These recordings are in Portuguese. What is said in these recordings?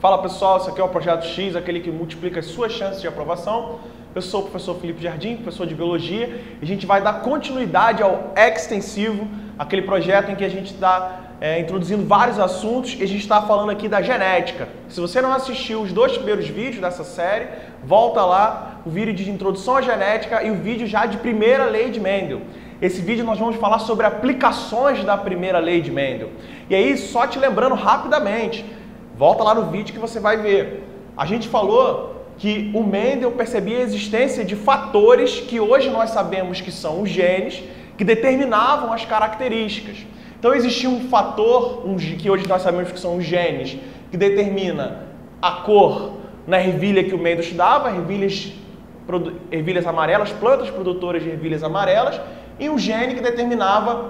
Fala pessoal, esse aqui é o Projeto X, aquele que multiplica as suas chances de aprovação. Eu sou o professor Felipe Jardim, professor de Biologia, e a gente vai dar continuidade ao extensivo, aquele projeto em que a gente está introduzindo vários assuntos e a gente está falando aqui da genética. Se você não assistiu os 2 primeiros vídeos dessa série, volta lá, o vídeo de introdução à genética e o vídeo já de primeira lei de Mendel. Esse vídeo nós vamos falar sobre aplicações da primeira lei de Mendel. E aí, só te lembrando rapidamente, volta lá no vídeo que você vai ver. A gente falou que o Mendel percebia a existência de fatores que hoje nós sabemos que são os genes, que determinavam as características. Então existia um fator, que hoje nós sabemos que são os genes, que determina a cor na ervilha que o Mendel estudava, ervilhas amarelas, plantas produtoras de ervilhas amarelas, e um gene que determinava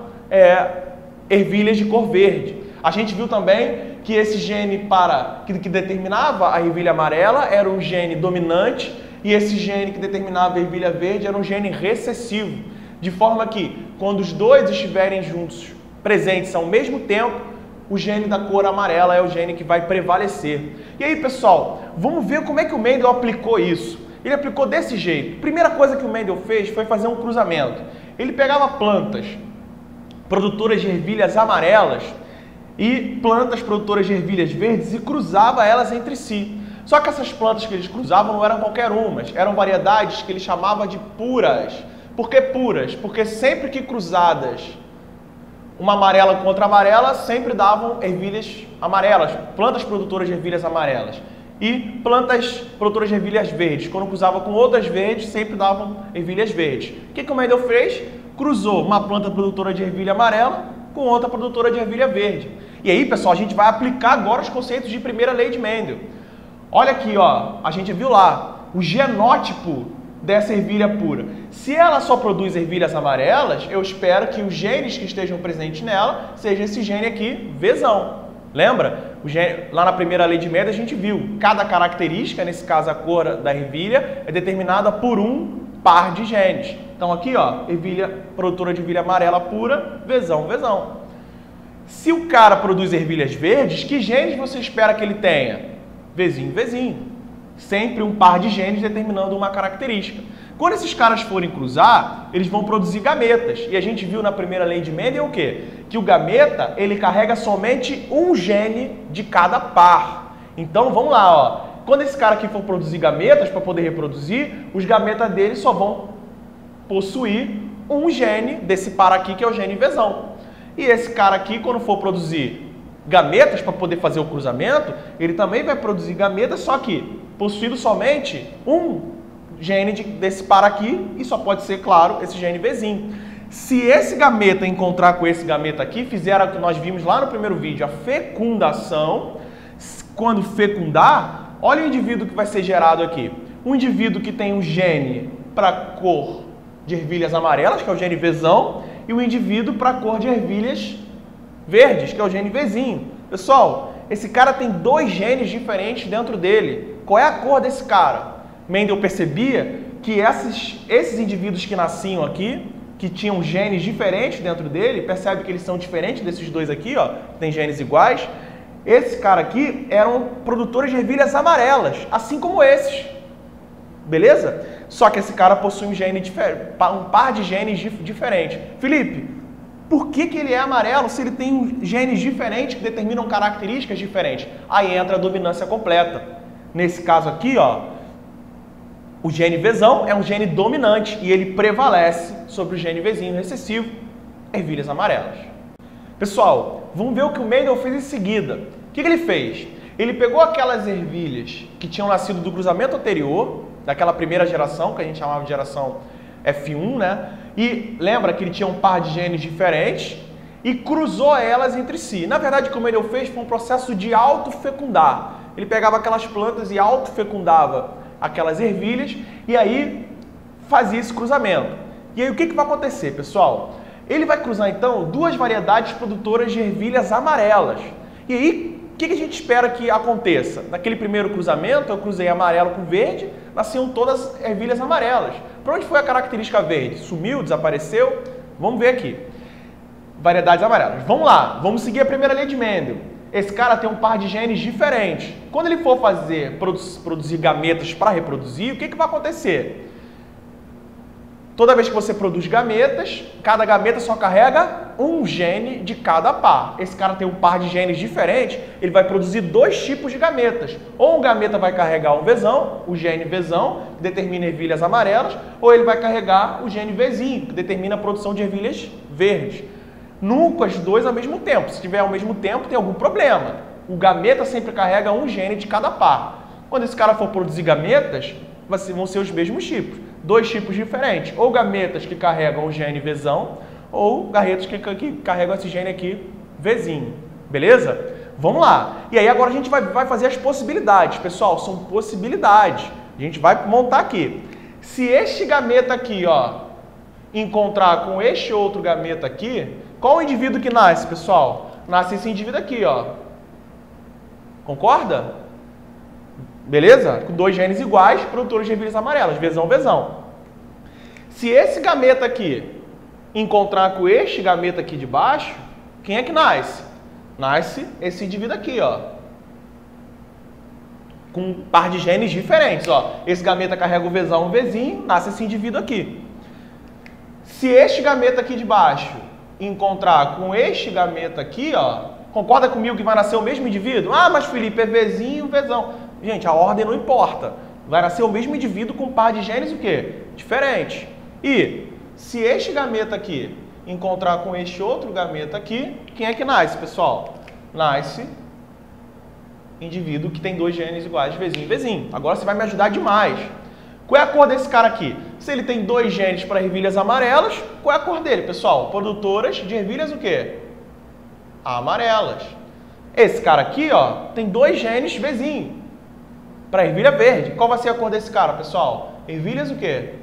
ervilhas de cor verde. A gente viu também que esse gene que determinava a ervilha amarela era um gene dominante e esse gene que determinava a ervilha verde era um gene recessivo. De forma que, quando os dois estiverem juntos, presentes ao mesmo tempo, o gene da cor amarela é o gene que vai prevalecer. E aí, pessoal, vamos ver como é que o Mendel aplicou isso. Ele aplicou desse jeito. Primeira coisa que o Mendel fez foi fazer um cruzamento. Ele pegava plantas produtoras de ervilhas amarelas e plantas produtoras de ervilhas verdes e cruzava elas entre si. Só que essas plantas que eles cruzavam não eram qualquer umas, eram variedades que ele chamava de puras. Por que puras? Porque sempre que cruzadas uma amarela com outra amarela, sempre davam ervilhas amarelas, plantas produtoras de ervilhas amarelas. E plantas produtoras de ervilhas verdes, quando cruzava com outras verdes, sempre davam ervilhas verdes. O que o Mendel fez? Cruzou uma planta produtora de ervilha amarela com outra produtora de ervilha verde. E aí, pessoal, a gente vai aplicar agora os conceitos de primeira lei de Mendel. Olha aqui, ó, a gente viu lá o genótipo dessa ervilha pura. Se ela só produz ervilhas amarelas, eu espero que os genes que estejam presentes nela seja esse gene aqui, Vzão. Lembra? Lá na primeira lei de Mendel a gente viu, cada característica, nesse caso a cor da ervilha, é determinada por um par de genes. Então aqui, ó, ervilha produtora de ervilha amarela pura, Vzão, Vzão. Se o cara produz ervilhas verdes, que genes você espera que ele tenha? Vzinho, Vzinho. Sempre um par de genes determinando uma característica. Quando esses caras forem cruzar, eles vão produzir gametas. E a gente viu na primeira lei de Mendel o quê? Que o gameta, ele carrega somente um gene de cada par. Então, vamos lá, ó. Quando esse cara aqui for produzir gametas para poder reproduzir, os gametas dele só vão possuir um gene desse par aqui, que é o gene Vzão. E esse cara aqui, quando for produzir gametas para poder fazer o cruzamento, ele também vai produzir gametas, só que possuindo somente um gene desse par aqui, e só pode ser, claro, esse gene Vzinho. Se esse gameta encontrar com esse gameta aqui, fizeram o que nós vimos lá no primeiro vídeo, a fecundação, quando fecundar, olha o indivíduo que vai ser gerado aqui. Um indivíduo que tem um gene para cor de ervilhas amarelas, que é o gene Vzão, e um indivíduo para cor de ervilhas verdes, que é o gene Vzinho. Pessoal, esse cara tem 2 genes diferentes dentro dele. Qual é a cor desse cara? Mendel percebia que esses indivíduos que nasciam aqui, que tinham genes diferentes dentro dele, percebe que eles são diferentes desses 2 aqui, ó, que tem genes iguais. Esse cara aqui eram produtores de ervilhas amarelas, assim como esses. Beleza? Só que esse cara possui um par de genes diferentes. Felipe, por que ele é amarelo se ele tem genes diferentes que determinam características diferentes? Aí entra a dominância completa. Nesse caso aqui, ó, o gene Vzão é um gene dominante e ele prevalece sobre o gene Vzinho recessivo, ervilhas amarelas. Pessoal, vamos ver o que o Mendel fez em seguida. O que ele fez? Ele pegou aquelas ervilhas que tinham nascido do cruzamento anterior, daquela primeira geração, que a gente chamava de geração F1, né? E lembra que ele tinha um par de genes diferentes e cruzou elas entre si. Na verdade, como ele fez, foi um processo de autofecundar. Ele pegava aquelas plantas e autofecundava aquelas ervilhas e aí fazia esse cruzamento. E aí o que vai acontecer, pessoal? Ele vai cruzar, então, 2 variedades produtoras de ervilhas amarelas. E aí, o que a gente espera que aconteça? Naquele primeiro cruzamento, eu cruzei amarelo com verde, nasciam todas ervilhas amarelas. Para onde foi a característica verde? Sumiu? Desapareceu? Vamos ver aqui. Variedades amarelas. Vamos lá, vamos seguir a primeira lei de Mendel. esse cara tem um par de genes diferentes. Quando ele for produzir gametas para reproduzir, o que vai acontecer? Toda vez que você produz gametas, cada gameta só carrega um gene de cada par. Esse cara tem um par de genes diferentes, ele vai produzir dois tipos de gametas. Ou um gameta vai carregar um Vzão, o gene Vzão, que determina ervilhas amarelas, ou ele vai carregar o gene Vzinho, que determina a produção de ervilhas verdes. Nunca os dois ao mesmo tempo. Se tiver ao mesmo tempo, tem algum problema. O gameta sempre carrega um gene de cada par. Quando esse cara for produzir gametas, vão ser os mesmos tipos. Dois tipos diferentes. Ou gametas que carregam o gene Vzão, ou gametas que carregam esse gene aqui, Vzinho. Beleza? Vamos lá. E aí agora a gente vai fazer as possibilidades. Pessoal, são possibilidades. A gente vai montar aqui. Se este gameta aqui, ó, encontrar com este outro gameta aqui, qual o indivíduo que nasce, pessoal? Nasce esse indivíduo aqui, ó. Concorda? Beleza? Com dois genes iguais, produtores de ervilhas amarelas, Vzão, Vzão. Se esse gameta aqui encontrar com este gameta aqui de baixo, quem é que nasce? Nasce esse indivíduo aqui, ó. Com um par de genes diferentes, ó. Esse gameta carrega o Vzão, o Vzinho, nasce esse indivíduo aqui. Se este gameta aqui de baixo encontrar com este gameta aqui, ó, concorda comigo que vai nascer o mesmo indivíduo? Ah, mas Felipe, é Vzinho, Vzão. Gente, a ordem não importa. Vai nascer o mesmo indivíduo com um par de genes o quê? Diferente. E se este gameta aqui encontrar com este outro gameta aqui, quem é que nasce, pessoal? Nasce indivíduo que tem dois genes iguais, Vzinho e Vzinho. Agora você vai me ajudar demais. Qual é a cor desse cara aqui? Se ele tem dois genes para ervilhas amarelas, qual é a cor dele, pessoal? Produtoras de ervilhas o quê? Amarelas. Esse cara aqui, ó, tem dois genes Vzinho para ervilha verde. Qual vai ser a cor desse cara, pessoal? Ervilhas o quê?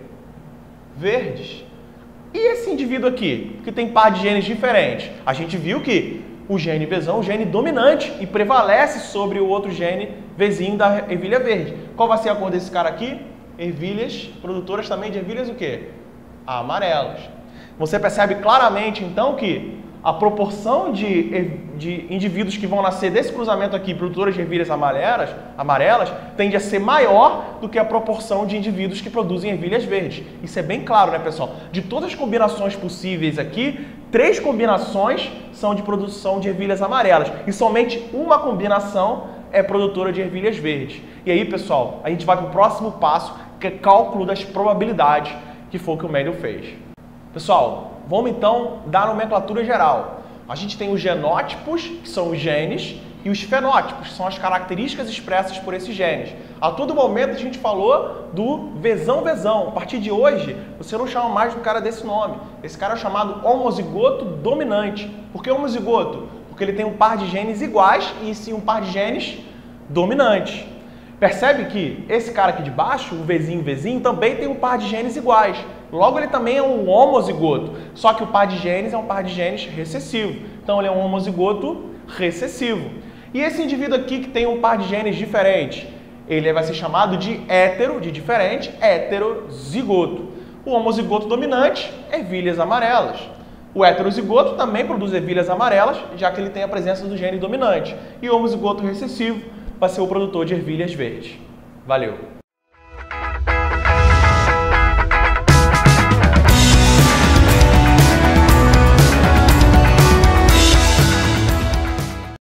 Verdes. E esse indivíduo aqui, que tem par de genes diferentes? A gente viu que o gene Vzão é o gene dominante e prevalece sobre o outro gene Vzinho da ervilha verde. Qual vai ser a cor desse cara aqui? Ervilhas, produtoras também de ervilhas o quê? Amarelas. Você percebe claramente, então, que a proporção de indivíduos que vão nascer desse cruzamento aqui, produtores de ervilhas amarelas, tende a ser maior do que a proporção de indivíduos que produzem ervilhas verdes. Isso é bem claro, né, pessoal? De todas as combinações possíveis aqui, 3 combinações são de produção de ervilhas amarelas e somente uma combinação é produtora de ervilhas verdes. E aí, pessoal, a gente vai para o próximo passo, que é cálculo das probabilidades, que foi o que o Mendel fez. Pessoal, vamos então dar a nomenclatura geral. A gente tem os genótipos, que são os genes, e os fenótipos, que são as características expressas por esses genes. A todo momento a gente falou do Vzão, Vzão. A partir de hoje, você não chama mais do cara desse nome. Esse cara é chamado homozigoto dominante. Por que homozigoto? Porque ele tem um par de genes iguais e sim um par de genes dominantes. Percebe que esse cara aqui de baixo, o Vzinho, Vzinho, também tem um par de genes iguais. Logo, ele também é um homozigoto, só que o par de genes é um par de genes recessivo. Então, ele é um homozigoto recessivo. E esse indivíduo aqui que tem um par de genes diferentes, ele vai ser chamado de hétero, de diferente, heterozigoto. O homozigoto dominante, ervilhas amarelas. O heterozigoto também produz ervilhas amarelas, já que ele tem a presença do gene dominante. E o homozigoto recessivo vai ser o produtor de ervilhas verdes. Valeu!